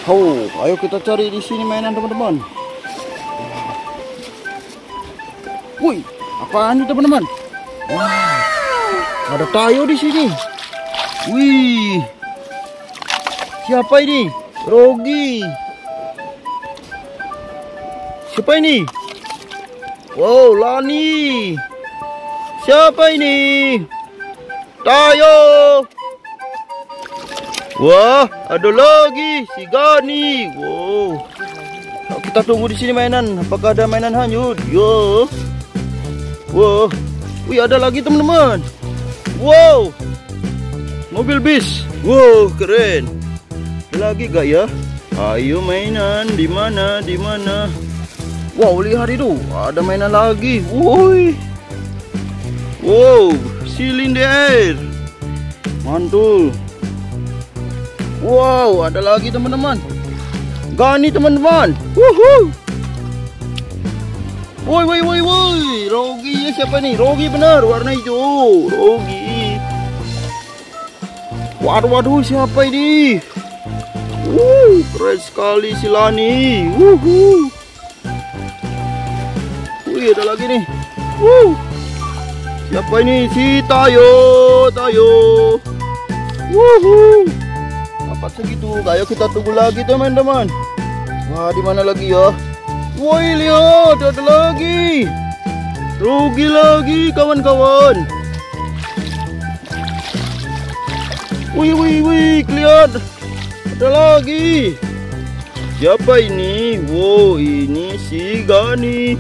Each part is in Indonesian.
Oh, ayo kita cari di sini mainan teman-teman. Wih, apaan ini teman-teman? Wah, ada tayo di sini. Wih, siapa ini? Rogi. Siapa ini? Wow, Lani. Siapa ini? Tayo. Wah, ada lagi si Gani. Wow. Kita tunggu di sini mainan. Apakah ada mainan hanyut? Yo. Wow. Wih, ada lagi teman-teman. Wow. Mobil bis. Wow, keren. Ada lagi gak ya? Ayo mainan di mana? Di mana? Wow, lihat itu. Ada mainan lagi. Woi. Wow, silinder. Mantul. Wow, ada lagi teman-teman. Gani teman-teman. Wuhu. Woi, woi, woi, woi. Rogi ya, siapa nih? Rogi benar, warna hijau. Rogi. Waduh, waduh, siapa ini? Keren sekali si Lani. Wuhu. Wih, ada lagi nih. Siapa ini? Si Tayo. Tayo. Wuhu. Apa segitu? Ayo kita tunggu lagi teman-teman. Wah, di mana lagi ya? Woi, lihat, ada lagi. Rugi lagi kawan-kawan. Wih, wih, wih, lihat. Ada lagi. Siapa ini? Wow, ini si Gani.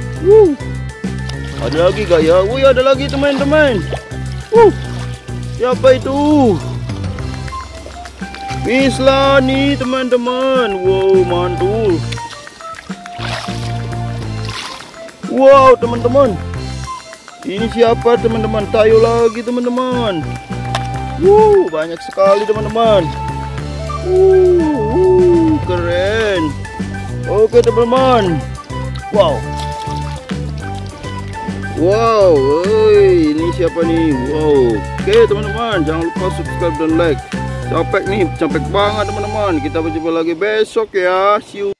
Ada lagi gak ya? Wih, ada lagi teman-teman. Siapa itu? Lani teman-teman. Wow, mantul. Wow teman-teman, ini siapa teman-teman? Tayo lagi teman-teman. Banyak sekali teman-teman. Keren. Oke teman-teman. Wow. Wow, ini siapa nih? Wow. Oke teman-teman, jangan lupa subscribe dan like. Capek nih, capek banget teman-teman. Kita berjumpa lagi besok ya. See you.